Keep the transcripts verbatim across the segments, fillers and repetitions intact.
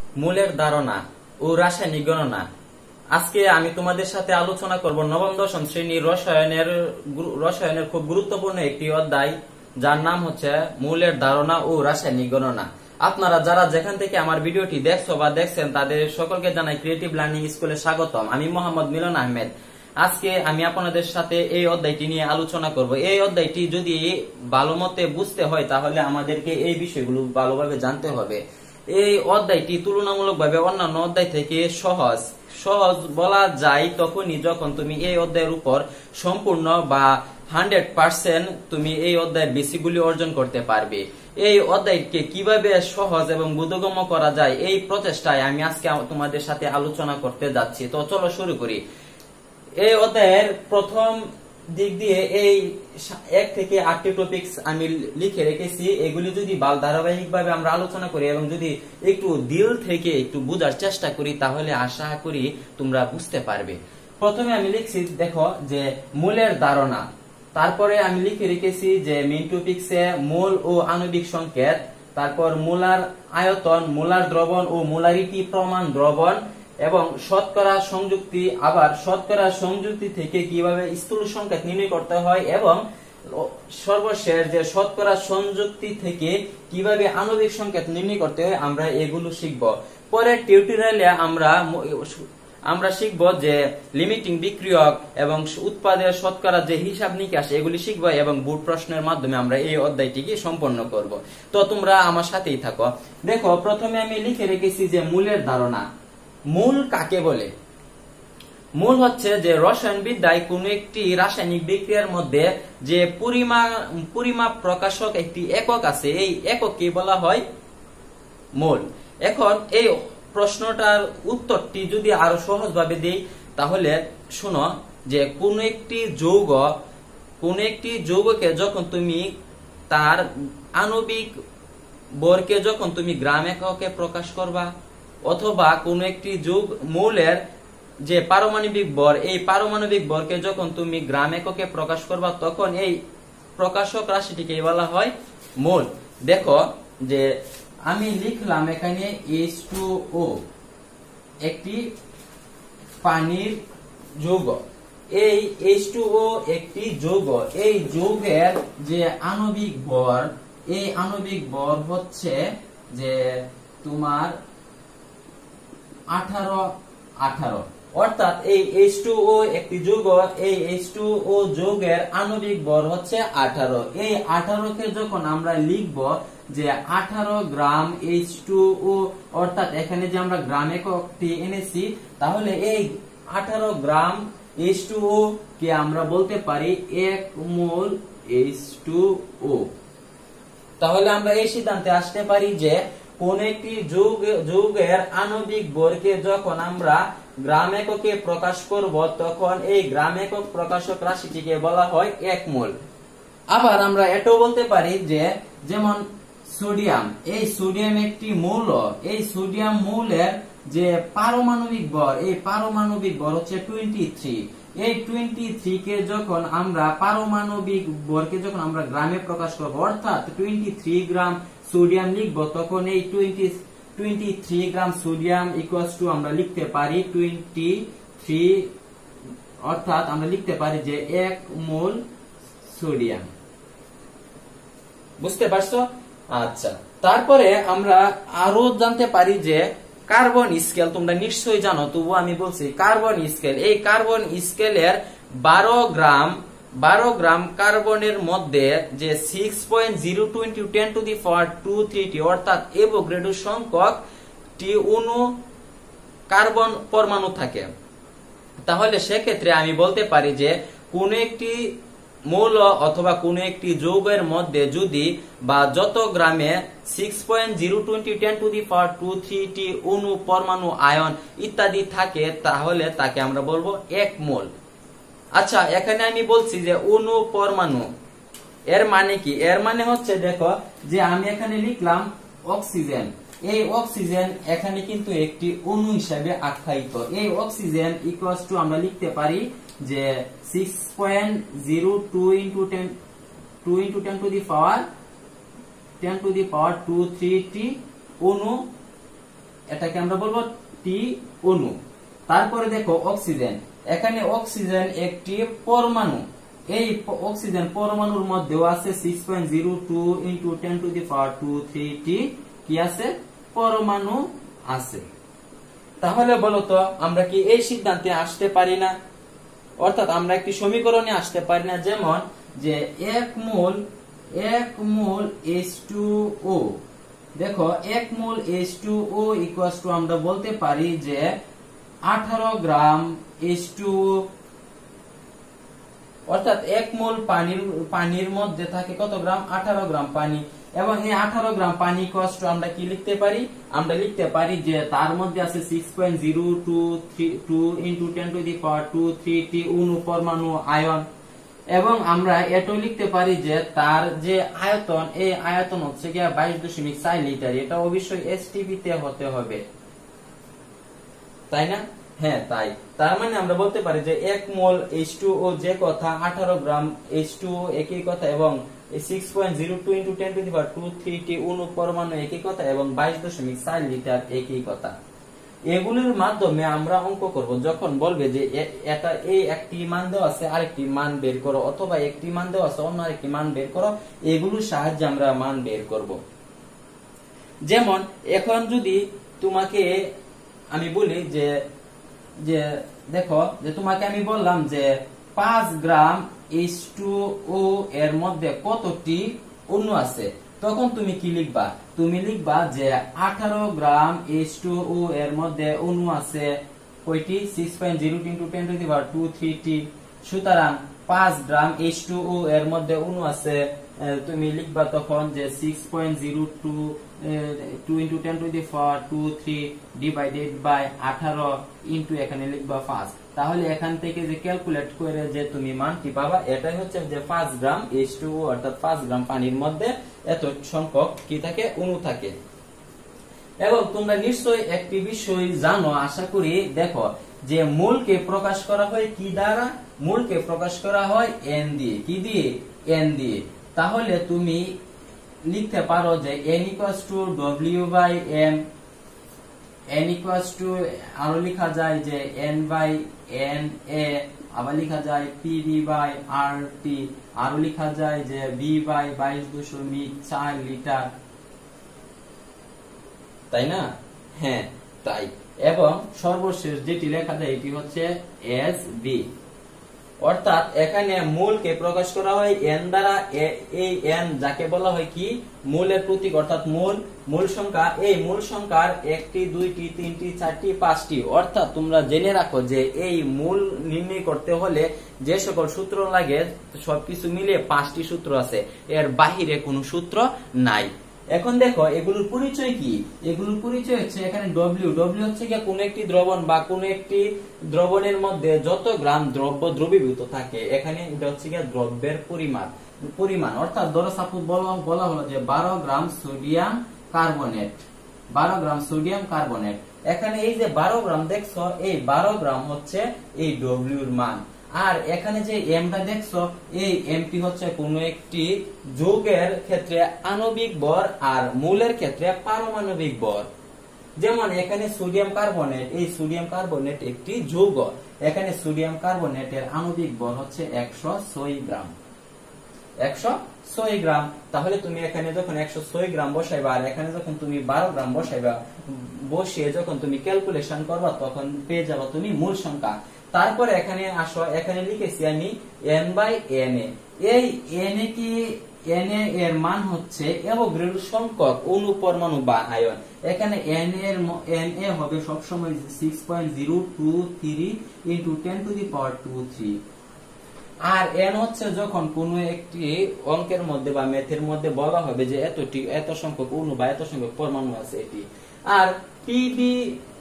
মূলের ধারণা ও রাসায়নিক গণনা। আজকে আমি তোমাদের সাথে আলোচনা করব নবম দশম শ্রেণীর রসায়নের রসায়নের খুব গুরুত্বপূর্ণ একটি অধ্যায়, যার নাম হচ্ছে মূলের ধারণা ও রাসায়নিক গণনা। আপনারা যারা যেখান থেকে আমার ভিডিওটি দেখছো বা দেখছেন তাদের সকলকে জানাই ক্রিয়েটিভ লার্নিং স্কুলে স্বাগতম। আমি মোহাম্মদ মিলন আহমেদ। আজকে আমি আপনাদের সাথে এই অধ্যায়টি নিয়ে আলোচনা করব। এই অধ্যায়টি যদি ভালো মতে বুঝতে হয় তাহলে আমাদেরকে এই বিষয়গুলো ভালোভাবে জানতে হবে। এই অধ্যায়টি তুলনামূলকভাবে অন্যান্য অধ্যায় থেকে সহজ সহজ বলা যায় তখনই যখন তুমি এই অধ্যায়ের উপর সম্পূর্ণ বা হান্ড্রেড পার্সেন্ট তুমি এই অধ্যায়ের বেসিকগুলি অর্জন করতে পারবে। এই অধ্যায়কে কিভাবে সহজ এবং বোধগম্য করা যায় এই প্রচেষ্টায় আমি আজকে তোমাদের সাথে আলোচনা করতে যাচ্ছি। তো চলো শুরু করি। এই অধ্যায়ের প্রথম দিক দিয়ে এই এক থেকে আটটি টপিকস আমি লিখে রেখেছি। এগুলি যদি ধারাবাহিক ভাবে আমরা আলোচনা করি এবং যদি একটু দিল থেকে একটু বোঝার চেষ্টা করি তাহলে আশা করি তোমরা বুঝতে পারবে। প্রথমে আমি লিখছি দেখো যে মূলের ধারণা, তারপরে আমি লিখে রেখেছি যে মেইন টপিকসে মূল ও আণবিক সংকেত, তারপর মূলার আয়তন, মূলার দ্রবণ ও মূলারিটি প্রমাণ দ্রবণ এবং শতকরা সংযুক্তি, আবার শতকরা সংযুক্তি থেকে কিভাবে স্থূল সংকেত নির্ণয় করতে হয় এবং সর্বশেষ যে শতকরা সংযুক্তি থেকে কিভাবে আণবিক সংকেত নির্ণয় করতে হয় আমরা এগুলো শিখব। পরের টিউটোরিয়ালে আমরা আমরা শিখব যে লিমিটিং বিক্রিয়ক এবং উৎপাদের শতকরা যে হিসাব নিকাশ এগুলি শিখব এবং বোর্ড প্রশ্নের মাধ্যমে আমরা এই অধ্যায়টিকে সম্পন্ন করব। তো তোমরা আমার সাথেই থাকো। দেখো প্রথমে আমি লিখে রেখেছি যে মূলের ধারণা। মূল কাকে বলে? মূল হচ্ছে যে রসায়নবিদ্যায় কোন একটি রাসায়নিক বিক্রিয়ার মধ্যে যে পরিমাপ পরিমাপ প্রকাশক একটি একক আছে, এই এককে বলা হয় মূল। এখন এই প্রশ্নটার উত্তরটি যদি আরো সহজভাবে দেই তাহলে শোনো যে কোন একটি যৌগ কোন একটি যৌগকে যখন তুমি তার আণবিক ভরকে যখন তুমি গ্রাম এককে প্রকাশ করবা অথবা কোন একটি যৌগ মৌলের যে পারমাণবিক ভর, এই পারমাণবিক ভরকে যখন তুমি গ্রাম এককে প্রকাশ করবা তখন এই প্রকাশক রাশিটিকে বলা হয় মোল। দেখো যে আমি লিখলাম এখানে এইচ টু ও একটি পানির যৌগ। এই এইচ টু ও একটি যৌগ। এই যৌগের যে আণবিক ভর, এই আণবিক ভর হচ্ছে যে তোমার আঠারো আঠারো, অর্থাৎ এই এইচ টু ও একটি যৌগ। এই এইচ টু ও যৌগের আণবিক ভর হচ্ছে আঠারো। এই আঠারো কে যখন আমরা লিখব যে আঠারো গ্রাম এইচ টু ও, অর্থাৎ এখানে যে আমরা গ্রাম এককটি এনেছি তাহলে এই আঠারো গ্রাম এইচ টু ও কে আমরা বলতে পারি এক মোল এইচ টু ও। তাহলে আমরা এই সিদ্ধান্তে আসতে পারি যে কোন একটি যৌগ যৌগের আণবিক ভরকে যখন আমরা গ্রাম এককে প্রকাশ করব তখন এই গ্রাম একক প্রকাশক রাশিটিকে বলা হয় এক মোল। আবার আমরা এটাও বলতে পারি যে যেমন সোডিয়াম, এই সোডিয়াম একটি মৌল। এই সোডিয়াম মৌলের যে পারমাণবিক ভর, এই পারমাণবিক ভর হচ্ছে টোয়েন্টি থ্রি। এই টোয়েন্টি থ্রি কে যখন আমরা পারমাণবিক ভরকে যখন আমরা গ্রামে প্রকাশ করব অর্থাৎ টোয়েন্টি থ্রি গ্রাম সোডিয়াম লিখবো তখন এই twenty twenty three gram sodium equals to আমরা লিখতে পারি টোয়েন্টি থ্রি, অর্থাৎ আমরা লিখতে পারি যে এক মোল সোডিয়াম। বুঝতে পারছো? আচ্ছা, তারপরে আমরা আরো জানতে পারি যে কার্বন স্কেল তোমরা নিশ্চয়ই জানো, তবু আমি বলছি কার্বন স্কেল। এই কার্বন স্কেলের বারো গ্রাম বারো গ্রাম কার্বনের মধ্যে যে six point zero two into ten to the power two three টি, অর্থাৎ অ্যাভোগাড্রো সংখ্যক টি অণু কার্বন পরমাণু থাকে। তাহলে সেক্ষেত্রে আমি বলতে পারি যে কোন একটি মৌল অথবা কোন একটি যৌগের মধ্যে যদি বা যত গ্রামে six point zero two into ten to the power two three টি অণু, পরমাণু, আয়ন ইত্যাদি থাকে তাহলে তাকে আমরা বলবো এক মোল। আচ্ছা, এখানে আমি বলছি যে অণু, পরমাণু, এর মানে কি? এর মানে হচ্ছে দেখো যে আমি এখানে লিখলাম অক্সিজেন। এই অক্সিজেন এখানে কিন্তু একটি অণু হিসাবে আখ্যায়িত। এই অক্সিজেন ইকুয়ালস টু আমরা লিখতে পারি যে six point zero two into ten to into ten to the power ten to the power two three টি অণু এটাকে আমরা বলবো টি অণু। তারপরে দেখো অক্সিজেন, এখানে অক্সিজেন একটি পরমাণু, এই অক্সিজেন পরমাণুর মধ্যেও আছে six point zero two into ten to the power two three টি কি আছে, পরমাণু আছে। তাহলে বলতো আমরা কি এই সিদ্ধান্তে আসতে পারি না, অর্থাৎ আমরা একটি সমীকরণে আসতে পারি না, যেমন যে এক মোল এক মোল এইচ টু ও, দেখো এক mole H two O equals to আমরা বলতে পারি যে আঠারো গ্রাম এইচ টু ও, অর্থাৎ এক মোল পানির পানির মধ্যে থাকে কত গ্রাম, আঠারো গ্রাম পানি, এবং এই আঠারো গ্রাম পানি ইকুয়ালস টু আমরা কি লিখতে পারি, আমরা লিখতে পারি যে তার মধ্যে আছে six point zero two three two into ten to the power two three টি অণু পরমাণু আয়ন, এবং আমরা এটাও লিখতে পারি যে তার যে আয়তন, এই আয়তন হচ্ছে গিয়ে বাইশ দশমিক চার লিটার, এটা অবশ্যই এসটিপি তে হতে হবে, তাই না? হ্যাঁ তাই। তার মানে আমরা বলতে পারি যে এক মোল এইচ টু ও যে কথা, আঠারো গ্রাম এইচ টু ও একই কথা, এবং six point zero two into ten to the power two three টি অণু পরমাণু একই কথা, এবং বাইশ দশমিক চার লিটার একই কথা। এগুলির মাধ্যমে আমরা অঙ্ক করব, যখন বলবে যে এটা এই একটি মান দেওয়া আছে আরেকটি মান বের করো, অথবা একটি মান দেওয়া আছে অন্য আরেকটি মান বের করো, এগুলোর সাহায্যে আমরা মান বের করব। যেমন এখন যদি তোমাকে আমি বলি যে যে দেখো যে তোমাকে আমি বললাম যে পাঁচ গ্রাম এইচ টু ও এর মধ্যে কতটি অণু আছে, তখন তুমি কি লিখবা, তুমি লিখবা যে আঠারো গ্রাম এইচ টু ও এর মধ্যে অণু আছে কয়টি, six point zero into ten to the power two three টি। সুতরাং পাঁচ গ্রাম এইচ টু ও এর মধ্যে অণু আছে, তুমি লিখবা তখন যে six point zero two two into ten to the power two three divided by আঠারো ইন্টু এখানে লিখবা পাঁচ। তাহলে এখান থেকে যে ক্যালকুলেট করে যে তুমি মানটি পাবা, এটাই হচ্ছে যে পাঁচ গ্রাম এইচ টু ও, অর্থাৎ পাঁচ গ্রাম পানির মধ্যে এত সংখ্যক কি থাকে, অণু থাকে। এবং তোমরা নিশ্চয়ই একটি বিষয় জানো, আশা করি, দেখো যে মূলকে প্রকাশ করা হয় কি দ্বারা, মূলকে প্রকাশ করা হয় এন দিয়ে, কি দিয়ে, এন দিয়ে। তাহলে তুমি লিখতে পারো যে n equals to W by M, n equals to আরো লেখা যায় যে n বাই এন এ, আবার লেখা যায় পিবি বাই আর টি, আরো লেখা যায় যে বি বাই বাইশ দশমিক চার লিটার, তাই না? হ্যাঁ তাই। এবং সর্বশেষ যেটি লেখা যায় এটি হচ্ছে এস বি, অর্থাৎ এখানে মূলকে প্রকাশ করা হয় এন দ্বারা, এই এন যাকে বলা হয় কি, মূলের প্রতীক, অর্থাৎ মূল মূল সংখ্যা। এই মূল সংখ্যার একটি, দুইটি, তিনটি, চারটি, পাঁচটি, অর্থাৎ তোমরা জেনে রাখো যে এই মূল নির্ণয় করতে হলে যে সকল সূত্র লাগে সবকিছু মিলে পাঁচটি সূত্র আছে, এর বাহিরে কোনো সূত্র নাই। এখন দেখো এগুলোর পরিচয় কি, এগুলোর পরিচয় হচ্ছে এখানে ডব্লিউ, ডব্লিউ হচ্ছে কি কোন একটি দ্রবণ বা কোন একটি দ্রবণের মধ্যে যত গ্রাম দ্রব্য দ্রবীভূত থাকে, এখানে এটা হচ্ছে কি দ্রব্যের পরিমাণ, পরিমাণ অর্থাৎ ধরো সাপোজ বলা হলো যে বারো গ্রাম সোডিয়াম কার্বনেট, বারো গ্রাম সোডিয়াম কার্বনেট, এখানে এই যে বারো গ্রাম দেখছো, এই বারো গ্রাম হচ্ছে এই ডব্লিউর মান। আর এখানে যে এমটা দেখছো, এই এমটি হচ্ছে কোন একটি যৌগের ক্ষেত্রে আণবিক ভর, আর মূলের ক্ষেত্রে পারমাণবিক ভর। যেমন এখানে সোডিয়াম কার্বনেট, এই সোডিয়াম কার্বনেট একটি যৌগ, এখানে সোডিয়াম কার্বনেটের আণবিক ভর হচ্ছে একশো ছয় গ্রাম, একশো ছয় গ্রাম। তাহলে তুমি এখানে যখন একশো ছয় গ্রাম বসাইবা, আর এখানে যখন তুমি বারো গ্রাম বসাইবা, বসিয়ে যখন তুমি ক্যালকুলেশন করবা, তখন পেয়ে যাবা তুমি মূল সংখ্যা। তারপরে এখানে আসো, এখানে লিখেছি আমি এন বাই এন এ, এই এন এ কি, এন এ এর মান হচ্ছে অ্যাভোগাড্রো সংখ্যক অণু পরমাণু বা আয়ন। এখানে এন এর এন এ হবে সবসময় six point zero two three into ten to the power two three. আর এন হচ্ছে যখন কোন একটি অঙ্কের মধ্যে বা ম্যাথের মধ্যে বলা হবে যে এতটি এত সংখ্যক অণু বা এত সংখ্যক পরমাণু আছে এটি। আর PV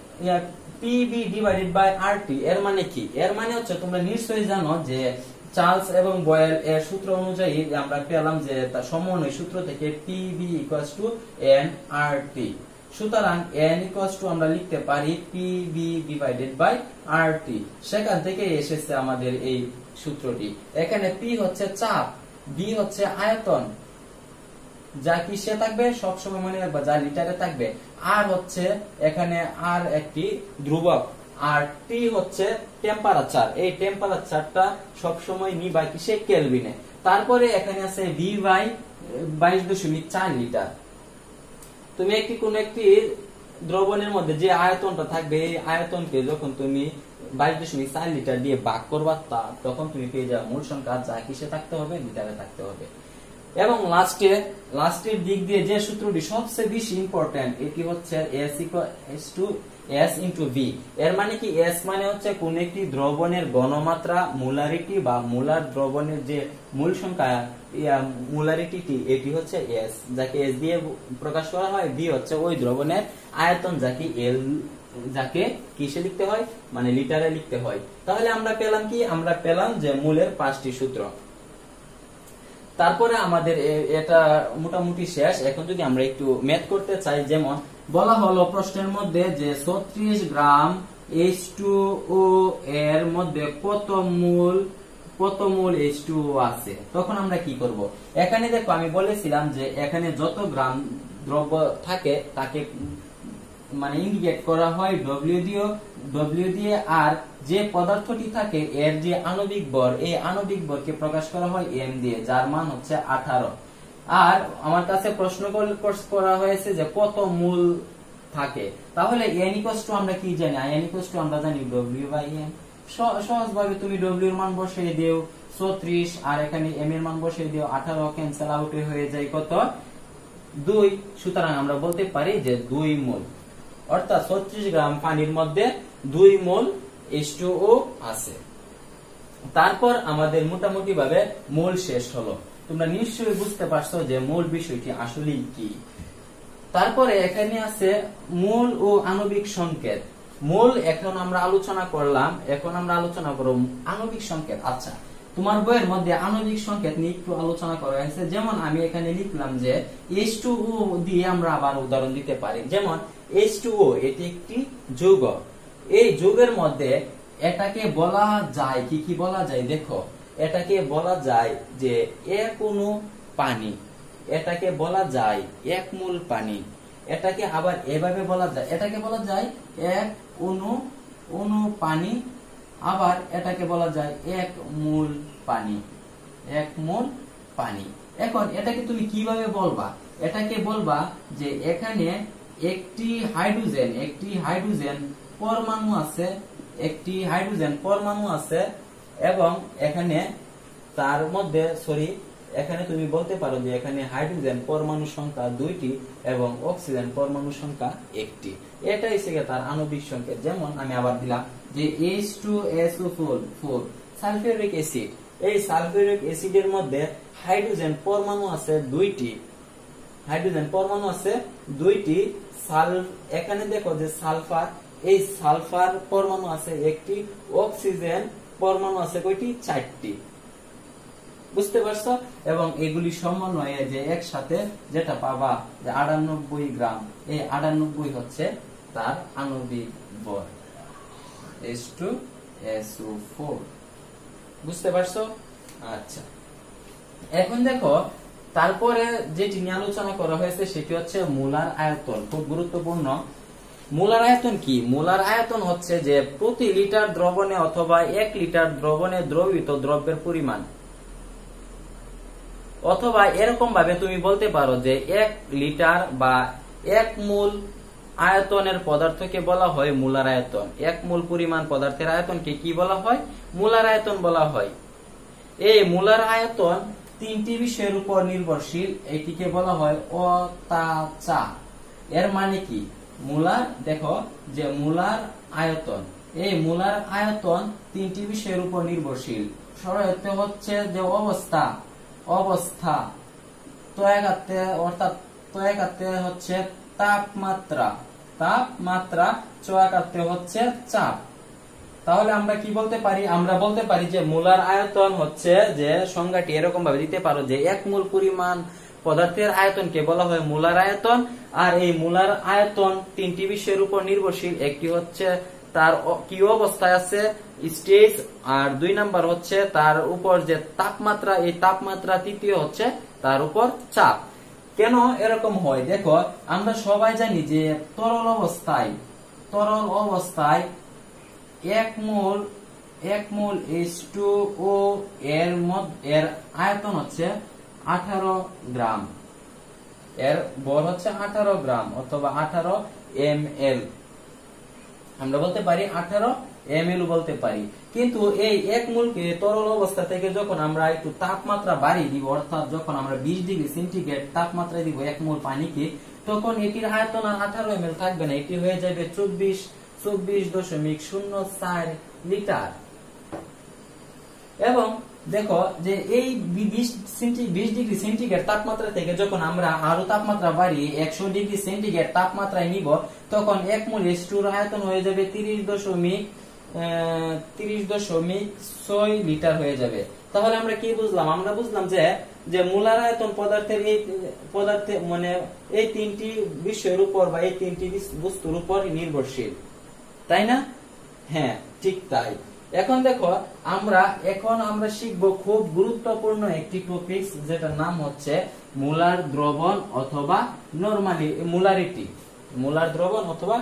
PV divided by RT এর মানে কি, এর মানে হচ্ছে তোমরা নিশ্চয়ই জানো যে চার্লস এবং বয়েল এর সূত্র অনুযায়ী আমরা পেলাম যে তার সমন্বয় সূত্র থেকে PV equals to N R T. সুতরাং এন ইকুয়ালস টু আমরা লিখতে পারি PV divided by R T, সেখান থেকে এসেছে আমাদের এই সূত্রটি। এখানে পি হচ্ছে চাপ, বি হচ্ছে আয়তন, যা কিসে থাকবে সবসময় মনে রাখবা, যা লিটারে থাকবে। আর হচ্ছে এখানে আর একটি ধ্রুবক, আর টি হচ্ছে টেম্পারেচার। এই টেম্পারেচারটা সবসময় নিবা কিসে কেলভিনে। তারপরে এখানে আছে ভি বাই বাইশ দশমিক চার লিটার। তুমি একটি কোন একটি দ্রবণের মধ্যে যে আয়তনটা থাকবে এই আয়তনকে যখন তুমি বাইশ দশমিক চার লিটার দিয়ে ভাগ করবা তখন তুমি পেয়ে যাবে মূল সংখ্যা, যা কিসে থাকতে হবে লিটারে থাকতে হবে। এবং লাস্টে লাস্টের দিক দিয়ে যে সূত্রটি সবচেয়ে বেশি ইম্পর্টেন্ট, এটি হচ্ছে S equal to S into V। এর মানে কি, S মানে হচ্ছে কোন একটি দ্রবণের ঘনমাত্রা, মোলারিটি বা মোলার দ্রবণের যে মূল সংখ্যা মোলারিটি, এটি হচ্ছে S, যাকে S দিয়ে প্রকাশ করা হয়। V হচ্ছে ওই দ্রবণের আয়তন, যাকে L যাকে কিসে লিখতে হয় মানে লিটারে লিখতে হয়। তাহলে আমরা পেলাম কি, আমরা পেলাম যে মূলের পাঁচটি সূত্র। তারপরে আমাদের এটা মোটামুটি শেষ। এখন যদি আমরা একটু ম্যাথ করতে চাই, যেমন বলা হলো প্রশ্নের মধ্যে যে ছত্রিশ গ্রাম এইচ টু ও এর মধ্যে কত মূল কত মূল এইচ টু ও আছে, তখন আমরা কি করব। এখানে দেখো আমি বলেছিলাম যে এখানে যত গ্রাম দ্রব্য থাকে তাকে মানে ইন্ডিকেট করা হয় ডব্লিউ দিয়ে ডব্লিউ দিয়ে আর যে পদার্থটি থাকে এর যে আণবিক ভর, এই আণবিক ভরকে প্রকাশ করা হয় এম দিয়ে, যার মান হচ্ছে আঠারো। আর আমার কাছে প্রশ্ন করা হয়েছে যে কত মূল থাকে, তাহলে এন ইকুয়ালস টু আমরা কি জানি, এন ইকুয়ালস টু আমরা জানি ডব্লিউ বাই এম। সহজভাবে তুমি ডব্লিউ এর মান বসিয়ে দিও ছত্রিশ, আর এখানে এম এর মান বসিয়ে দিও আঠারো, ক্যান্সেল আউট হয়ে যায় কত দুই। সুতরাং আমরা বলতে পারি যে দুই মোল, অর্থাৎ ছত্রিশ গ্রাম পানির মধ্যে দুই মোল এইচ টু ও আছে। তারপর আমাদের মোটামুটি ভাবে মোল শেষ হলো। তোমরা নিশ্চয়ই বুঝতে পারছো যে মূল বিষয়টি আসলে কি। তারপরে এখানে আছে মূল ও আণবিক সংকেত। মূল এখন আমরা আলোচনা করলাম, এখন আমরা আলোচনা করব আণবিক সংকেত। আচ্ছা, তোমার বইয়ের মধ্যে আণবিক সংকেত নিয়ে একটু আলোচনা করা হয়েছে। যেমন আমি এখানে লিখলাম যে এইচ টু ও দিয়ে আমরা আবার উদাহরণ দিতে পারি। যেমন এইচ টু ও এটি একটি যৌগ। এই যৌগের মধ্যে এটাকে বলা যায় কি কি বলা যায়, দেখো এটাকে বলা যায় যে এক অণু পানি, এটাকে বলা যায় এক মূল পানি, এটাকে আবার এভাবে বলা যায়, এটাকে বলা যায় এক অণু অণু পানি, আবার এটাকে বলা যায় এক মূল পানি, এক মূল পানি। এখন এটাকে তুমি কিভাবে বলবা, এটাকে বলবা যে এখানে একটি হাইড্রোজেন একটি হাইড্রোজেন পরমাণু আছে, একটি হাইড্রোজেন পরমাণু আছে এবং এখানে তার মধ্যে সরি এখানে তুমি বলতে পারো যে এখানে হাইড্রোজেন পরমাণু সংখ্যা দুইটি এবং অক্সিজেন পরমাণু সংখ্যা একটি। এটা হচ্ছে তার আণবিক সংকেত। যেমন আমি আবার দিলাম যে H two S O four sulphuric acid. এই সালফিউরিক অ্যাসিডের মধ্যে হাইড্রোজেন পরমাণু আছে দুইটি, হাইড্রোজেন পরমাণু আছে দুইটি। এখানে দেখো যে সালফার, এই সালফার পরমাণু আছে একটি, অক্সিজেন পরমাণু আছে কয়টি, চারটি। বুঝতে পারছো? এবং এগুলি সমন্বয়ে যে একসাথে যেটা পাবা যে আটানব্বই গ্রাম, এই আটানব্বই হচ্ছে তার আণবিক ভর H two S O four. বুঝতে পারছো? আচ্ছা, এখন দেখো তারপরে যেটি নিয়ে আলোচনা করা হয়েছে সেটি হচ্ছে মোলার আয়তন। খুব গুরুত্বপূর্ণ। মোলার আয়তন কি? মোলার আয়তন হচ্ছে যে প্রতি লিটার দ্রবণে অথবা এক লিটার দ্রবণে দ্রবীত দ্রব্যের পরিমাণ, অথবা এরকম ভাবে তুমি বলতে পারো যে এক লিটার বা এক মোল আয়তনের পদার্থকে বলা হয় মোলার আয়তন। এক মোল পরিমাণ পদার্থের আয়তনকে কি বলা হয়? মোলার আয়তন বলা হয়। এই মোলার আয়তন তিনটি বিষয়ের উপর নির্ভরশীল, এটিকে বলা হয় অতাচা। এর মানে কি? মোলার, দেখো যে মোলার আয়তন, এই মোলার আয়তন তিনটি বিষয়ের উপর নির্ভরশীল। সরাসরি হচ্ছে যে অবস্থা, অবস্থা তয়াঘাতে অর্থাৎ তয়াঘাতে হচ্ছে তাপমাত্রা, তাপমাত্রা চয়াঘাতে হচ্ছে চাপ। তাহলে আমরা কি বলতে পারি? আমরা বলতে পারি যে মোলার আয়তন হচ্ছে যে সংজ্ঞাটি এরকম ভাবে দিতে পারো যে এক মোল পরিমাণ পদার্থের আয়তনকে বলা হয় মোলার আয়তন। আর এই মোলার আয়তন তিনটি বিষয়ের উপর নির্ভরশীল। একটি হচ্ছে তার কি অবস্থায় আছে, স্টেজ, আর দুই নাম্বার হচ্ছে তার উপর যে তাপমাত্রা, এই তাপমাত্রা, তৃতীয় হচ্ছে তার উপর চাপ। কেন এরকম হয় দেখো, আমরা সবাই জানি যে তরল অবস্থায় তরল অবস্থায় এক মোল এক মোল এইচ টু ও এর এর আয়তন হচ্ছে আঠারো গ্রাম, এর ভর হচ্ছে আঠারো গ্রাম অথবা আঠারো এম এল, আমরা বলতে পারি আঠারো এম এল বলতে পারি। কিন্তু এই এক মোলকে তরল অবস্থা থেকে যখন আমরা একটু তাপমাত্রা বাড়িয়ে দিব, অর্থাৎ যখন আমরা বিশ ডিগ্রি সেন্টিগ্রেড তাপমাত্রা দিব এক মোল পানিকে, তখন এটির আয়তন আর আঠারো এম এল থাকবে না, এটি হয়ে যাবে চব্বিশ চব্বিশ দশমিক শূন্য চার লিটার। এবং দেখো যে এই বিশ ডিগ্রি সেন্টিগ্রেড তাপমাত্রা থেকে যখন আমরা আরো তাপমাত্রা বাড়িয়ে একশো ডিগ্রি সেন্টিগ্রেড তাপমাত্রায় নিব, তখন এক মোল এইচ টু এর আয়তন হয়ে যাবে তিরিশ দশমিক তিরিশ দশমিক ছয় লিটার হয়ে যাবে। তাহলে আমরা কি বুঝলাম? আমরা বুঝলাম যে যে মোলার আয়তন পদার্থের এই পদার্থে মানে এই তিনটি বিষয়ের উপর বা এই তিনটি বস্তুর উপর নির্ভরশীল, তাই না? হ্যাঁ, ঠিক তাই। এখন দেখো, আমরা এখন আমরা শিখব খুব গুরুত্বপূর্ণ একটি টপিক, যেটার নাম হচ্ছে মোলার দ্রবণ অথবা নরমালি মোলারিটি। মোলার দ্রবণ অথবা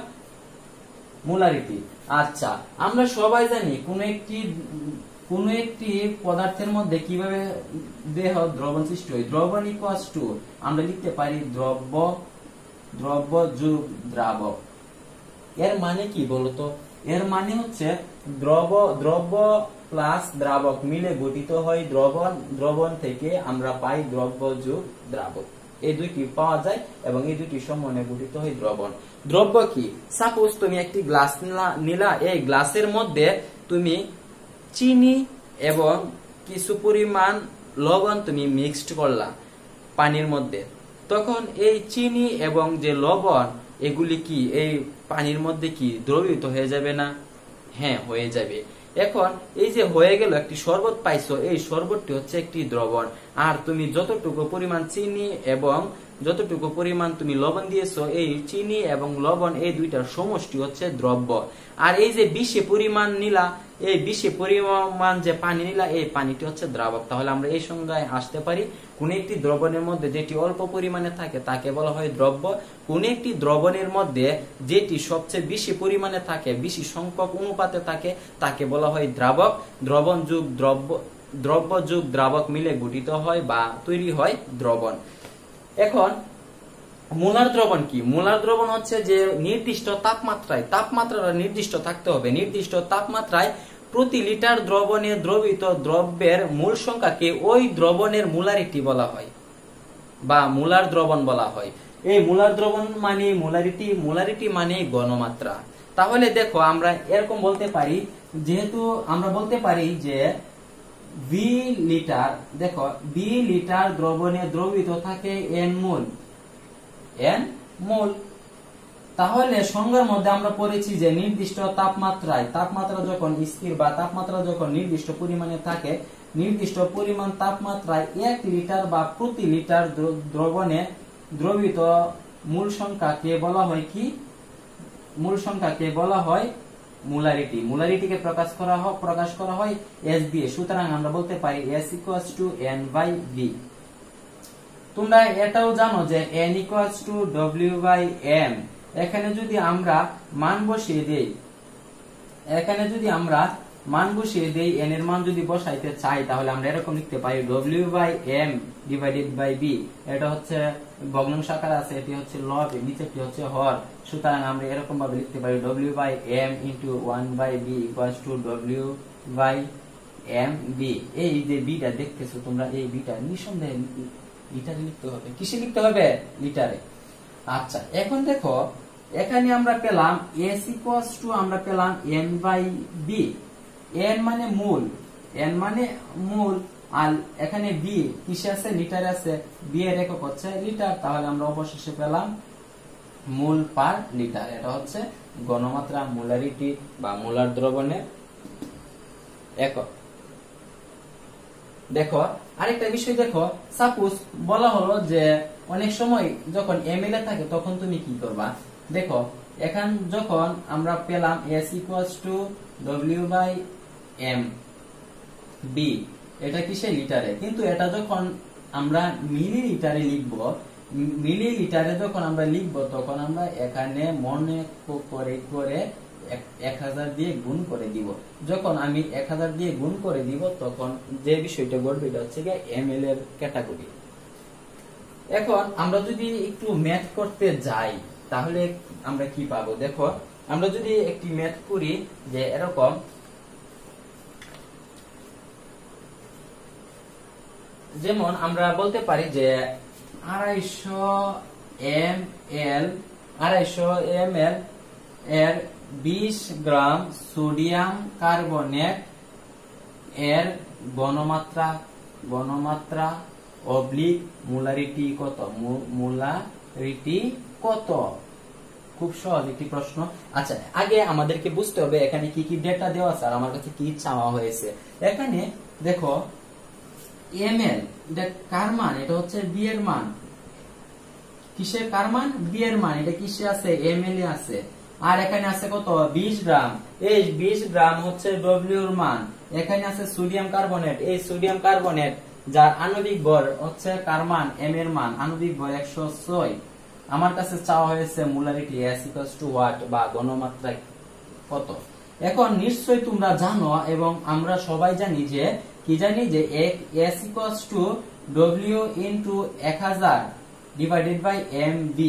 মোলারিটি। আচ্ছা, আমরা সবাই জানি কোন একটি কোন একটি পদার্থের মধ্যে কিভাবে দেহ দ্রবণ সৃষ্টি হয়। দ্রবণ ইকুয়ালস টু আমরা লিখতে পারি দ্রব্য দ্রব্য যোগ দ্রাবক। এর মানে কি বলতো? এর মানে হচ্ছে দ্রব দ্রব্য প্লাস দ্রাবক মিলে গঠিত হয় দ্রবণ, দ্রবণ থেকে আমরা পাই দ্রব্য যোগ দ্রাবক, এই দুইটি পাওয়া যায় এবং এই দুইটি সমন্বয়ে গঠিত হয় দ্রবণ। দ্রব্য কি? সাপোজ তুমি একটি গ্লাস নিলা, এই গ্লাসের মধ্যে তুমি চিনি এবং কিছু পরিমাণ লবণ তুমি মিক্সড করলা পানির মধ্যে, তখন এই চিনি এবং যে লবণ এগুলি কি এই পানির মধ্যে কি দ্রবীভূত হয়ে যাবে না? হ্যাঁ, হয়ে যাবে। এখন এই যে হয়ে গেল একটি শরবত পাইছো, এই শরবতটি হচ্ছে একটি দ্রবণ। আর তুমি যতটুকু পরিমাণ চিনি এবং যতটুকু পরিমাণ তুমি লবণ দিয়েছো, এই চিনি এবং লবণ এই দুইটার সমষ্টি হচ্ছে দ্রব্য। আর এই যে বিশে পরিমাণ নিলা, এই বিশে পরিমাণ যে পানি নিলা, এই পানিটি হচ্ছে দ্রাবক। তাহলে আমরা এই সংজ্ঞায় আসতে পারি, কোন একটি দ্রবণের মধ্যে যেটি অল্প পরিমাণে থাকে তাকে বলা হয় দ্রব্য, কোন একটি দ্রবণের মধ্যে যেটি সবচেয়ে বেশি পরিমাণে থাকে, বেশি সংখ্যক অনুপাতে থাকে, তাকে বলা হয় দ্রাবক। দ্রবণ যুগ দ্রব্য দ্রব্য যুগ দ্রাবক মিলে গঠিত হয় বা তৈরি হয় দ্রবণ। এখন মোলার দ্রবণ কি? মোলার দ্রবণ হচ্ছে যে নির্দিষ্ট তাপমাত্রায়, তাপমাত্রাটা নির্দিষ্ট থাকতে হবে, নির্দিষ্ট তাপমাত্রায় প্রতি লিটার দ্রবণে দ্রবীত দ্রব্যের মূল সংখ্যাকে ওই দ্রবণের মোলারিটি বলা হয় বা মোলার দ্রবণ বলা হয়। এই মোলার দ্রবণ মানে মোলারিটি, মোলারিটি মানে ঘনমাত্রা। তাহলে দেখো, আমরা এরকম বলতে পারি, যেহেতু আমরা বলতে পারি যে ভি লিটার, দেখো ভি লিটার দ্রবণে দ্রবীত থাকে এন মোল, এন মোল। তাহলে সংজ্ঞার মধ্যে আমরা পড়েছি যে নির্দিষ্ট তাপমাত্রায়, তাপমাত্রা যখন স্থির বা তাপমাত্রা যখন নির্দিষ্ট পরিমাণে থাকে, নির্দিষ্ট পরিমাণ তাপমাত্রায় এক লিটার বা প্রতি লিটার দ্রবণে দ্রবীত মূল সংখ্যাকে বলা হয় কি? মূল সংখ্যাকে বলা হয় মোলারিটি। মোলারিটিকে প্রকাশ করা হয় প্রকাশ করা হয় এস দিয়ে। সুতরাং আমরা বলতে পারি S equals to N by V. তোমরা এটাও জানো যে N equals to W by M. এখানে যদি আমরা মান বসিয়ে দেই, এখানে যদি আমরা মান বসিয়ে দেই, এন এর মান যদি বসাইতে চাই, তাহলে আমরা এরকম লিখতে পারি W by M divided by V. এটা হচ্ছে ভগ্নাংশ আকার আছে, এটি হচ্ছে লব, নিচেটি হচ্ছে হর। সুতরাং আমরা এরকম ভাবে লিখতে পারি W by M into one by V equals to W by M V. এই যে বিটা দেখতেছো তোমরা, এই বিটা নিঃসন্দেহে লিটারে লিখতে হবে। কিসে লিখতে হবে? লিটারে। আচ্ছা, এখন দেখো, এখানে আমরা পেলাম এস ইকুয়ালস টু আমরা পেলাম এন বাই বি। এন মানে মূল, এন মানে মূল, আর এখানে বি কিসে আছে? লিটারে আছে। বি এর একক হচ্ছে লিটার। তাহলে আমরা অবশেষে পেলাম মোল পার লিটার। এটা হচ্ছে ঘনমাত্রা, মোলারিটি বা মোলার দ্রবণের একক। দেখো আরেকটা বিষয়, দেখো সাপোজ বলা হলো যে অনেক সময় যখন এমএল এ থাকে তখন তুমি কি করবা? দেখো এখন যখন আমরা পেলাম S equals to W by M V, এটা কিসে? লিটারে। কিন্তু এটা যখন আমরা মিলি লিটারে লিখবো, মিলিলিটারে যখন আমরা লিখবো তখন আমরা এখানে মনে করে করে এক হাজার দিয়ে গুণ করে দিব। যখন আমি এক হাজার দিয়ে গুণ করে দিব তখন যে বিষয়টা ঘটবে এটা হচ্ছে এম এল এর ক্যাটাগরি। এখন আমরা যদি একটু ম্যাথ করতে যাই তাহলে আমরা কি পাবো? দেখো, আমরা যদি একটি ম্যাথ করি যে এরকম, যেমন আমরা বলতে পারি যে আড়াইশো এম এল আড়াইশো এম এল এর বিশ গ্রাম সোডিয়াম কার্বনেট এর ঘনমাত্রা ঘনমাত্রা অবলিক মোলারিটি কত? মোলারিটি কত? খুব সহজ একটি প্রশ্ন। আচ্ছা, আগে আমাদেরকে বুঝতে হবে এখানে কি কি ডেটা দেওয়া আছে আর আমার কাছে কি চাওয়া হয়েছে। এখানে দেখো এম এল, এটা কার মান? এটা হচ্ছে বি এর মান। কিসের কার মান? বি এর মান। এটা কিসে আছে? এম এল এ আছে। আর এখানে আছে কত? বিশ গ্রাম। এই বিশ গ্রাম হচ্ছে ডব্লিউ এর মান। এখানে আছে সোডিয়াম কার্বনেট। এই সোডিয়াম কার্বনেট যার আণবিক ভর হচ্ছে কার মান? এম এর মান। আণবিক ভর একশো ছয়। আমার কাছে চাওয়া হয়েছে molarity S equals to what, বা ঘনমাত্রা কত। এখন নিশ্চয়ই তোমরা জানো এবং আমরা সবাই জানি যে কি জানি যে S equals to W into এক হাজার ডিভাইডেড বাই এম বি,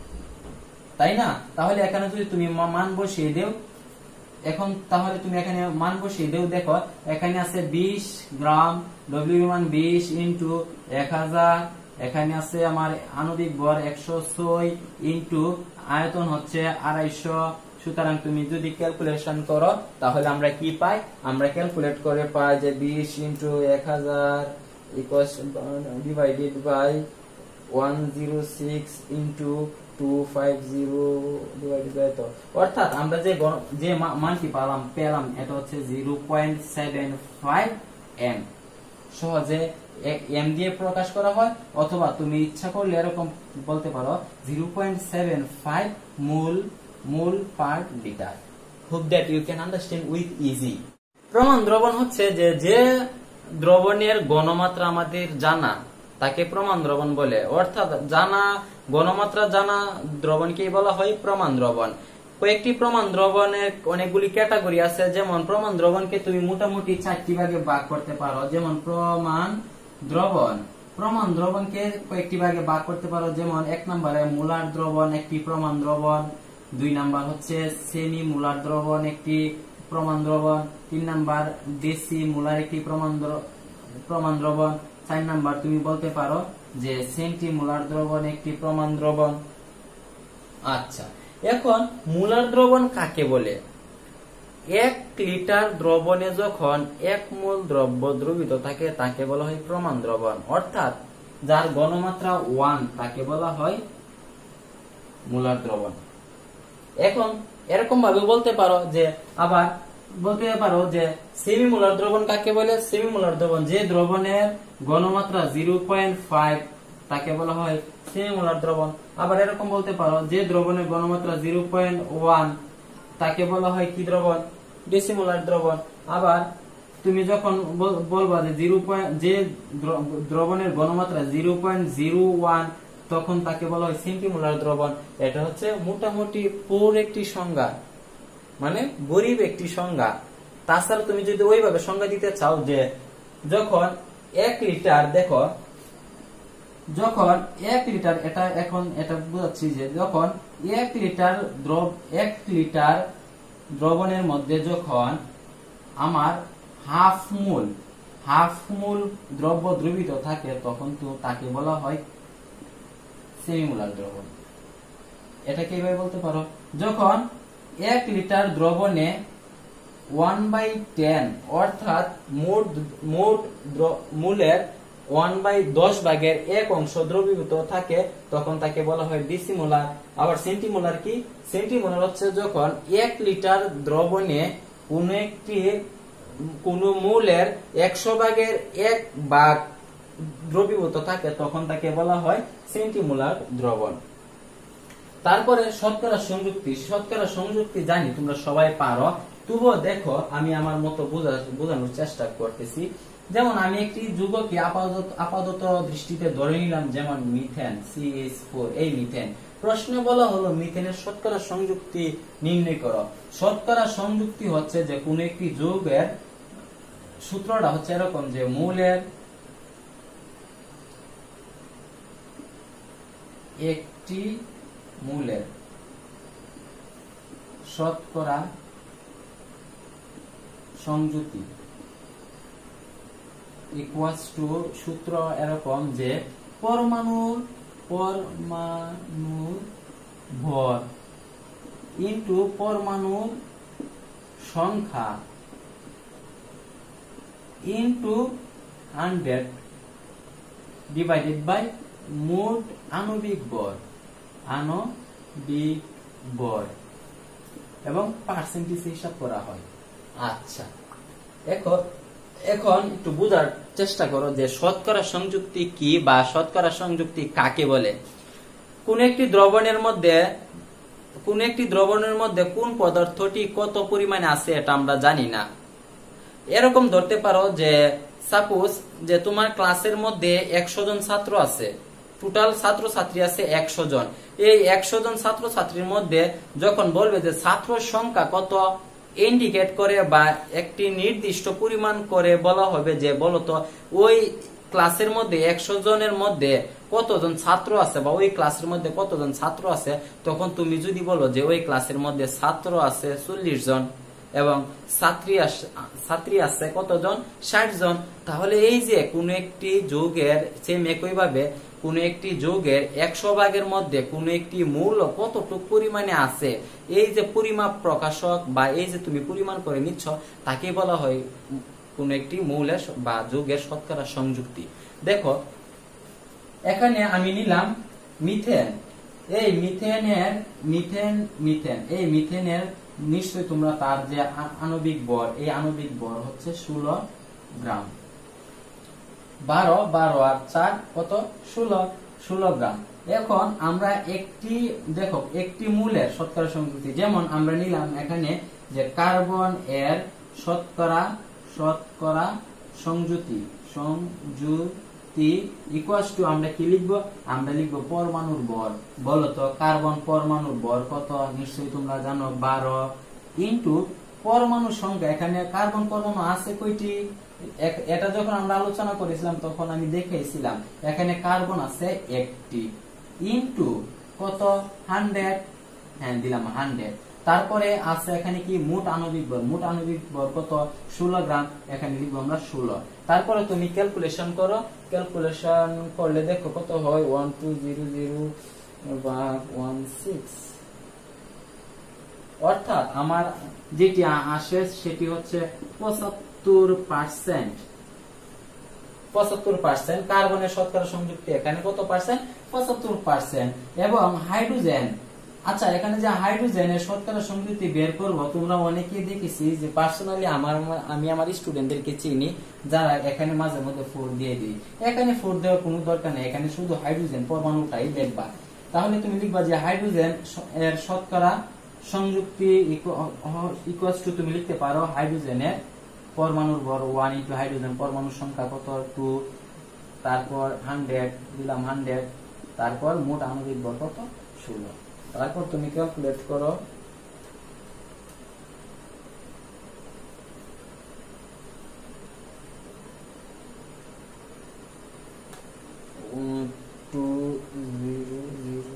তাই না? তাহলে এখানে যদি তুমি মান বসিয়ে দেও, এখন তাহলে তুমি এখানে মান বসিয়ে দেও, দেখো এখানে আছে বিশ গ্রাম, ডব্লিউ মান বিশ ইনটু এক হাজার, এখানে আছে আমার আণবিক ভর একশো ছয় ইনটু আয়তন হচ্ছে আড়াইশো। সুতরাং তুমি যদি ক্যালকুলেশন করো তাহলে আমরা কি পাই? আমরা ক্যালকুলেট করে পাই যে বিশ ইনটু এক হাজার equals divided by one zero six into two five zero divided by, তো অর্থাৎ আমরা যে যে মানটি পেলাম পেলাম এটা হচ্ছে zero point seven five M. সহজে এম দিয়ে প্রকাশ করা হয়, অথবা তুমি ইচ্ছা করলে এরকম বলতে পারো zero point seven five mole mole per litre. Hope that you can understand with easy. প্রমাণ দ্রবণ হচ্ছে যে যে দ্রবণের ঘনমাত্রা আমাদের জানা তাকে প্রমাণ দ্রবণ বলে। অর্থাৎ জানা ঘনমাত্রা জানা দ্রবণকে বলা হয় প্রমাণ দ্রবণ। কয়েকটি প্রমাণ দ্রবণের অনেকগুলি ক্যাটাগরি আছে। যেমন প্রমাণ দ্রবণকে তুমি মোটামুটি চারটি ভাগে ভাগ করতে পারো। যেমন প্রমাণ দ্রবণ প্রমাণ দ্রবণকে কয়েকটি ভাগে ভাগ করতে পারো। যেমন এক নম্বরে মোলার দ্রবণ একটি প্রমাণ দ্রবণ, দুই নাম্বার হচ্ছে সেমি মোলার দ্রবণ একটি প্রমাণ দ্রবণ, তিন নাম্বার দেশি মোলার একটি প্রমাণ প্রমাণ দ্রবণ, চার নাম্বার তুমি বলতে পারো যে সেন্টি মোলার দ্রবণ একটি প্রমাণ দ্রবণ। আচ্ছা, এখন মোলার দ্রবণ কাকে বলে? এক লিটার দ্রবণে যখন এক মোল দ্রব্য দ্রবীত থাকে তাকে বলা হয় প্রমাণ দ্রবণ। অর্থাৎ যার ঘনমাত্রা ওয়ান তাকে বলা হয় মোলার দ্রবণ। এখন এরকম ভাবে বলতে পারো যে আবার বলতে পারো যে সেমি মোলার দ্রবণ কাকে বলে? সেমি মোলার দ্রবণ যে দ্রবণের ঘনমাত্রা জিরো পয়েন্ট ফাইভ তাকে বলা হয় সেমি মোলার দ্রবণ। আবার এরকম বলতে পারো যে দ্রবণের ঘনমাত্রা জিরো পয়েন্ট ওয়ান তাকে বলা হয় কি দ্রবণ? ডেসিমোলার দ্রবণ। আবার তুমি যখন বলবা যে জিরো পয়েন্ট যে দ্রবণের ঘনমাত্রা জিরো পয়েন্ট জিরো ওয়ান তখন তাকে বলা হয় সেন্টিমোলার দ্রবণ। এটা হচ্ছে মোটামুটি পুর একটি সংজ্ঞা, মানে গরিব একটি সংজ্ঞা। তাছাড়া তুমি যদি ওইভাবে সংজ্ঞা দিতে চাও যে যখন এক লিটার, দেখো যখন এক লিটার, এটা এখন এটা বুঝাচ্ছি যে যখন এক লিটার দ্রব এক লিটার দ্রবণের মধ্যে যখন আমার হাফ মোল হাফ মোল দ্রব্য দ্রবীত থাকে তখন তো তাকে বলা হয় সেমিমোলার দ্রবণ। এটা কিভাবে বলতে পারো? যখন এক লিটার দ্রবণে ওয়ান বাই টেন অর্থাৎ মোট মোট মূলের ওয়ান বাই দশ ভাগের এক অংশ দ্রবীভূত থাকে তখন তাকে বলা হয় ডিসিমোলার। আবার সেন্টিমোলার কি? সেন্টিমোলার হচ্ছে যখন এক লিটার দ্রবণে কোন একটি কোন মূলের একশো ভাগের এক ভাগ দ্রবীভূত থাকে তখন তাকে বলা হয় সেন্টিমোলার দ্রবণ। তারপরে শতকরা সংযুক্তি। শতকরা সংযুক্তি জানি তোমরা সবাই পারো, তবুও দেখো আমি আমার মতো বোঝানোর চেষ্টা করতেছি। যেমন আমি একটি যৌগকে আপাতত আপাতত দৃষ্টিতে ধরে নিলাম, যেমন মিথেন সি এইচ ফোর, এই মিথেন। প্রশ্নে বলা হলো মিথেনের শতকরা সংযুক্তি নির্ণয় করো। শতকরা সংযুক্তি হচ্ছে যে কোন একটি যৌগের সূত্রটা হচ্ছে এরকম যে মৌলের একটি মৌলের শতকরা সংযুক্তি ইকুয়ালস টু, সূত্র এরকম যে পরমাণুর পরমাণুর ভর ইনটু পরমাণুর সংখ্যা ইনটু হান্ড্রেড ডিভাইডেড বাই মোট আণবিক ভর, আণবিক ভর এবং পার্সেন্টেজ হিসাব করা হয়। আচ্ছা, এখন এখন একটু বোঝার চেষ্টা করো যে শতকরা সংযুক্তি কি বা শতকরা সংযুক্তি কাকে বলে। কোন একটি দ্রবণের মধ্যে কোন একটি দ্রবণের মধ্যে কোন পদার্থটি কত পরিমাণে আছে এটা আমরা জানি না। এরকম ধরতে পারো যে সাপোজ যে তোমার ক্লাসের মধ্যে একশো জন ছাত্র আছে, টোটাল ছাত্র ছাত্রী আছে একশো জন। এই একশো জন ছাত্র ছাত্রীর মধ্যে যখন বলবে যে ছাত্র সংখ্যা কত ইন্ডিকেট করে বা একটি নির্দিষ্ট পরিমাণ করে বলা হবে যে বলতো ওই ক্লাসের মধ্যে একশো জনের মধ্যে কতজন ছাত্র আছে বা ওই ক্লাসের মধ্যে কতজন ছাত্র আছে, তখন তুমি যদি বলো যে ওই ক্লাসের মধ্যে ছাত্র আছে চল্লিশ জন এবং ছাত্রী ছাত্রী আছে কতজন ষাট জন, তাহলে এই যে কোন একটি যৌগের সেম একই ভাবে কোন একটি যৌগের একশো ভাগের মধ্যে কোন একটি মৌল কতটুকু পরিমাণে আছে, এই যে পরিমাপ প্রকাশক বা এই যে তুমি পরিমাণ করে নিচ্ছ তাকে বলা হয় কোন একটি মৌলের বা যৌগের শতকরা সংযুক্তি। দেখো এখানে আমি নিলাম মিথেন, এই মিথেনের মিথেন মিথেন এই মিথেনের নিশ্চয় তোমরা তার যে আণবিক ভর, এই আণবিক ভর হচ্ছে ষোলো গ্রাম। বারো বারো আর চার কত ষোলো, ষোলো গ্রাম। এখন আমরা একটি দেখো একটি মৌলের শতকরা সংযুক্তি, যেমন আমরা নিলাম এখানে যে কার্বন এর শতকরা শতকরা সংযুক্তি সংযুক্তি ইকুয়ালস টু আমরা কি লিখবো, আমরা লিখবো পরমাণুর ভর। বলতো কার্বন পরমাণুর ভর কত, নিশ্চয়ই তোমরা জানো বারো ইন্টু পরমাণুর সংখ্যা, এখানে কার্বন পরমাণু আছে কয়টি, এটা যখন আমরা আলোচনা করেছিলাম তখন আমি দেখাইছিলাম এখানে কার্বন আছে একটি ইন্টু কত হান্ড্রেড, হ্যাঁ দিলাম হান্ড্রেড। তারপরে আছে এখানে কি মোট আণবিক ভর, মোট আণবিক ভর কত ষোলো গ্রাম, এখানে লিখবো আমরা ষোলো। তারপরে তুমি ক্যালকুলেশন করো, ক্যালকুলেশন করলে দেখো কত হয় one two zero zero one six, অর্থাৎ আমার যেটি আসে সেটি হচ্ছে পঁচাত্তর পার্সেন্ট পঁচাত্তর পার্সেন্ট কার্বনের শতকরা সংযুক্তি এখানে কত পার্সেন্ট, পঁচাত্তর পার্সেন্ট। এবং হাইড্রোজেন, আচ্ছা এখানে যে হাইড্রোজেনের শতকরা সংযুক্তি বের করবো, তোমরা অনেকেই দেখেছি যে পার্সোনালি আমার আমি আমার স্টুডেন্টদেরকে চিনি যারা এখানে মাঝে মধ্যে ফোর দিয়ে দিই। এখানে ফোর দেওয়ার কোনো দরকার নেই, এখানে শুধু হাইড্রোজেন পরমাণুটাই দেখবা। তাহলে তুমি লিখবা যে হাইড্রোজেন এর শতকরা সংযুক্তি ইকুয়ালস টু, তুমি লিখতে পারো হাইড্রোজেনের পরমাণুর ভর ওয়ান ইন্টু হাইড্রোজেন পরমাণুর সংখ্যা কত টু, তারপর হান্ড্রেড দিলাম হান্ড্রেড, তারপর মোট আণবিক ভর কত ষোলো। তারপর তুমি ক্যালকুলেট করো two zero zero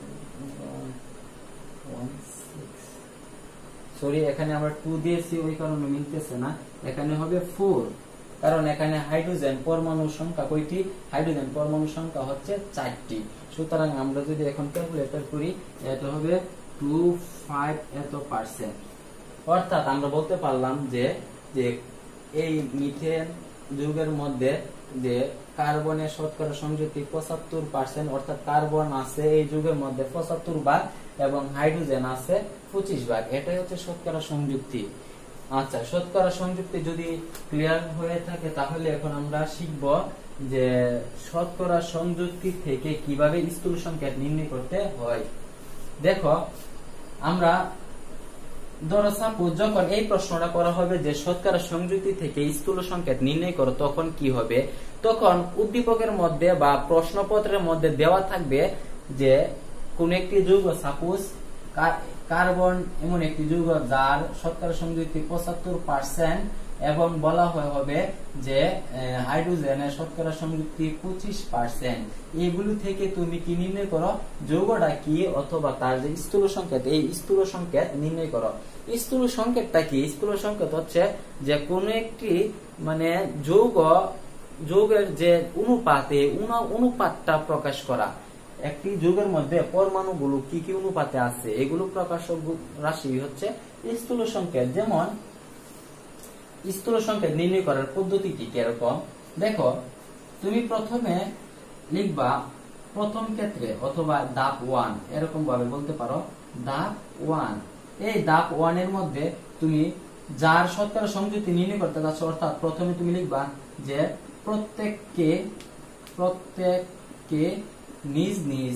one six, sorry এখানে আমরা টু দিয়েছি ওই কারণে মিলতেছে না, এখানে হবে ফোর, কারণ এখানে হাইড্রোজেন পরমাণুর সংখ্যা কয়টি, হাইড্রোজেন পরমাণুর সংখ্যা হচ্ছে চারটি। সুতরাং আমরা যদি এখন ক্যালকুলেটর করি এটা হবে টু ফাইভ এত পার্সেন্ট, অর্থাৎ আমরা বলতে পারলাম যে যে এই মিথেন যৌগের মধ্যে যে কার্বনের শতকরা সংযুক্তি পঁচাত্তর পার্সেন্ট, অর্থাৎ কার্বন আছে এই যৌগের মধ্যে পঁচাত্তর ভাগ এবং হাইড্রোজেন আছে পঁচিশ ভাগ, এটাই হচ্ছে শতকরা সংযুক্তি। আচ্ছা, শতকরা সংযুক্তি যদি ক্লিয়ার হয়ে থাকে তাহলে এখন আমরা শিখব যে শতকরা সংযুক্তি থেকে কিভাবে স্থূল সংকেত নির্ণয় করতে হয়। দেখো আমরা ধরো সাপোজ যখন এই প্রশ্নটা করা হবে যে শতকরা সংযুক্তি থেকে স্থূল সংকেত নির্ণয় করো তখন কি হবে, তখন উদ্দীপকের মধ্যে বা প্রশ্নপত্রের মধ্যে দেওয়া থাকবে যে কোন একটি যৌগ, সাপোজ কার্বন এমন একটি যৌগ যার শতকরা সংযুক্তি পঁচাত্তর পার্সেন্ট এবং বলা হয় হবে যে হাইড্রোজেনের শতকরা সংযুক্তি পঁচিশ পার্সেন্ট। এগুলি থেকে তুমি কি নির্ণয় করো, যৌগটা কি অথবা তার যে স্থূল সংকেত, এই স্থূল সংকেত নির্ণয় করো। স্থূল সংকেতটা কি? স্থূল সংকেত হচ্ছে যে কোন একটি মানে যৌগ যৌগের যে অনুপাতে অনুপাতটা প্রকাশ করা, একটি যৌগের মধ্যে পরমাণুগুলো কি কি অনুপাতে আছে এগুলো প্রকাশক রাশি হচ্ছে স্থূল সংকেত। যেমন স্থূল সংকেত নির্ণয় করার পদ্ধতিটি কিরকম দেখো, তুমি প্রথমে লিখবা প্রথম ক্ষেত্রে অথবা ধাপ ওয়ান, এরকম ভাবে বলতে পারো ধাপ ওয়ান। এই ধাপ ওয়ান এর মধ্যে তুমি যার শতকরা সংযুক্তি নির্ণয় করতে যাচ্ছ, অর্থাৎ প্রথমে তুমি লিখবা যে প্রত্যেককে প্রত্যেককে নিজ নিজ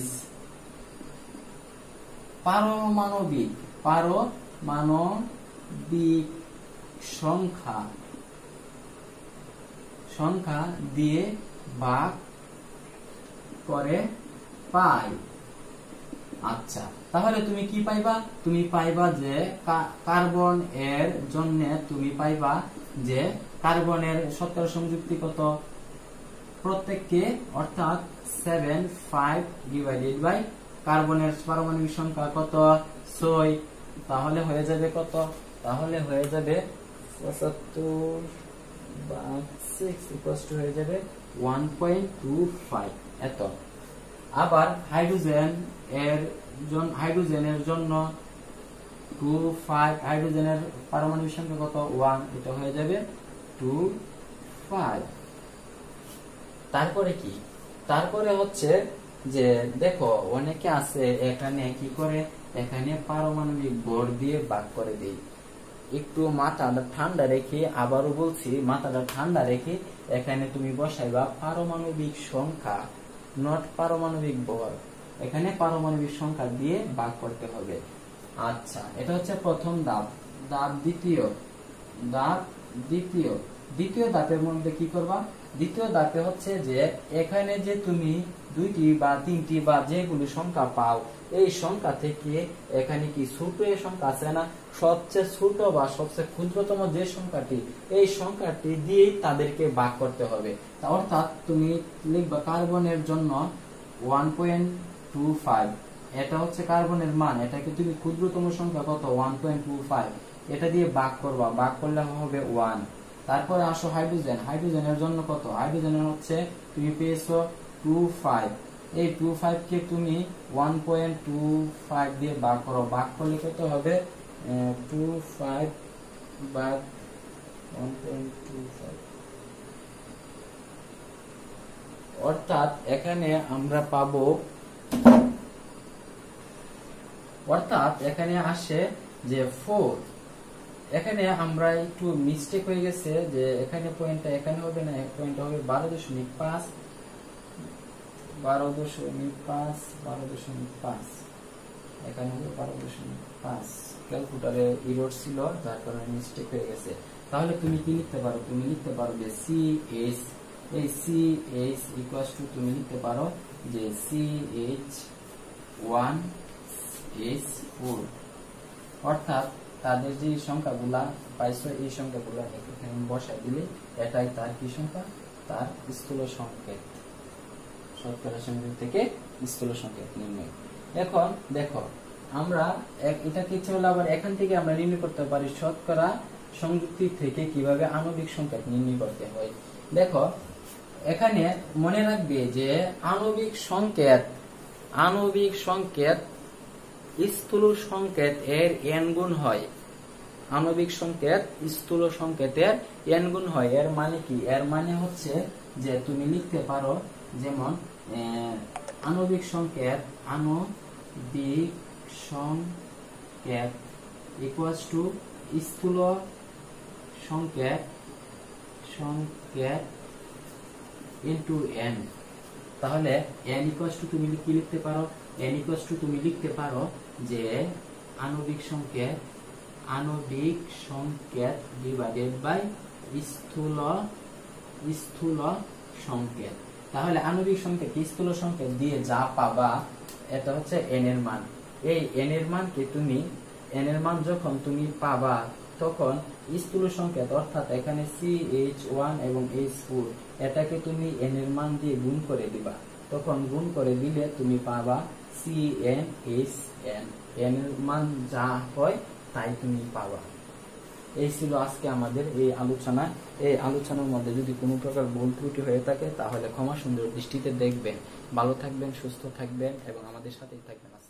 পারমাণবিক পারমাণবিক সংখ্যা সংখ্যা দিয়ে ভাগ করে পাই। আচ্ছা, তাহলে তুমি কি পাইবা? তুমি পাইবা যে কার্বন এর জন্য তুমি পাইবা যে কার্বনের শতকরা সংযুক্তি কত, প্রত্যেককে অর্থাৎ সেভেন ফাইভ ডিভাইডেড বাই কার্বনের পারমাণবিক সংখ্যা কত, ছয়। তাহলে হয়ে যাবে কত? তাহলে হয়ে যাবে পঁচাত্তর ভাগ সিক্স ইকুয়ালস টু হয়ে যাবে ওয়ান পয়েন্ট টু ফাইভ এত। আবার হাইড্রোজেন এর জন্য হাইড্রোজেনের জন্য টু ফাইভ, হাইড্রোজেনের পারমাণবিক সংখ্যা কত, ওয়ান, এটা হয়ে যাবে টু ফাইভ। তারপরে কি? তারপরে হচ্ছে যে দেখো অনেকে আছে এখানে কি করে, এখানে পারমাণবিক ভর দিয়ে ভাগ করে দেই। একটু মাথাটা ঠান্ডা রেখে, আবারও বলছি মাথাটা ঠান্ডা রেখে এখানে তুমি বসাইবা পারমাণবিক সংখ্যা, নট পারমাণবিক ভর। এখানে পারমাণবিক সংখ্যা দিয়ে ভাগ করতে হবে। আচ্ছা, এটা হচ্ছে প্রথম ধাপ। ধাপ দ্বিতীয় ধাপ দ্বিতীয় দ্বিতীয় ধাপের মধ্যে কি করবা? দ্বিতীয় ধাপে হচ্ছে যে এখানে যে তুমি দুইটি বা তিনটি বা যেগুলো সংখ্যা পাও, এই সংখ্যা থেকে এখানে কি ছোট সংখ্যা আছে না, সবচেয়ে ছোট বা সবচেয়ে ক্ষুদ্রতম যে সংখ্যাটি, এই সংখ্যাটি দিয়েই তাদেরকে ভাগ করতে হবে। অর্থাৎ তুমি লিখবা কার্বনের জন্য ওয়ান পয়েন্ট টু ফাইভ, এটা হচ্ছে কার্বনের মান, এটাকে তুমি ক্ষুদ্রতম সংখ্যা কত, ওয়ান পয়েন্ট টু ফাইভ, এটা দিয়ে ভাগ করবা, ভাগ করলে হবে ওয়ান। তারপরে আসো হাইড্রোজেন, হাইড্রোজেনের জন্য কত, হাইড্রোজেনের হচ্ছে তুমি পেয়েছো টু ফাইভ, এই টু ফাইভ কে তুমি ওয়ান পয়েন্ট টু ফাইভ দিয়ে ভাগ করো, ভাগ করলে কত হবে, টু ফাইভ ভাগ ওয়ান পয়েন্ট টু ফাইভ, অর্থাৎ এখানে আমরা পাবো, অর্থাৎ এখানে আসে যে ফোর। এখানে আমরা একটু মিস্টেক হয়ে গেছে যে এখানে পয়েন্টটা এখানে হবে না, পয়েন্টটা হবে বারো দশমিক পাঁচ বারো দশমিক পাঁচ বারো দশমিক পাঁচ এখানে হবে বারো দশমিক পাঁচ। ক্যালকুলেটরে এরর ছিল, যার কারণে মিস্টেক হয়ে গেছে। তাহলে তুমি কি লিখতে পারো? তুমি লিখতে পারো যে সি এইচ, এই সি এইচ ইকুয়ালস টু তুমি লিখতে পারো যে C H one H four, অর্থাৎ তাদের যে সংখ্যাগুলা পাইছো এই সংখ্যাগুলা এখানে বসাই দিলে এটাই তার কি সংখ্যা, তার স্থূল সংকেত, শতকরা সংকেত থেকে স্থূল সংকেত নির্ণয়। এখন দেখো আমরা এটাকে ইচ্ছে হলে আবার এখান থেকে আমরা নির্ণয় করতে পারি শতকরা সংযুক্তি থেকে কিভাবে আণবিক সংকেত নির্ণয় করতে হয়। দেখো এখানে মনে রাখবে যে আণবিক সংকেত আণবিক সংকেত স্থূল সংকেত এর এন গুণ হয়। আণবিক সংকেত স্থূল সংকেতের এন গুণ হয়। এর মানে কি? এর মানে হচ্ছে যে তুমি লিখতে পারো যেমন আণবিক সংকেত আণবিক সংকেত ইকুয়ালস টু স্থূল সংকেত সংকেত ইনটু এন। তাহলে এন ইকুয়ালস টু তুমি কি লিখতে পারো? এন ইকুয়ালস টু তুমি লিখতে পারো যে আণবিক সংকেত আণবিক সংকেত ডিভাইডেড বাই স্থূল স্থূল সংকেত। তাহলে আণবিক সংকেত স্থূল সংকেত দিয়ে যা পাবা এটা হচ্ছে এন এর মান। এই এন এর মানকে তুমি এন এর মান যখন তুমি পাবা তখন স্থূল সংকেত অর্থাৎ এখানে সি এইচ ওয়ান এবং এইচ ফোর এটাকে তুমি এন এর মান দিয়ে গুণ করে দিবা। তখন গুণ করে দিলে তুমি পাবা C N H N, N এর মান যা হয় তাই তুমি পাবা। এই ছিল আজকে আমাদের এই আলোচনা। এই আলোচনার মধ্যে যদি কোনো প্রকার ভুল ত্রুটি হয়ে থাকে তাহলে ক্ষমা সুন্দর দৃষ্টিতে দেখবেন। ভালো থাকবেন, সুস্থ থাকবেন এবং আমাদের সাথেই থাকবেন।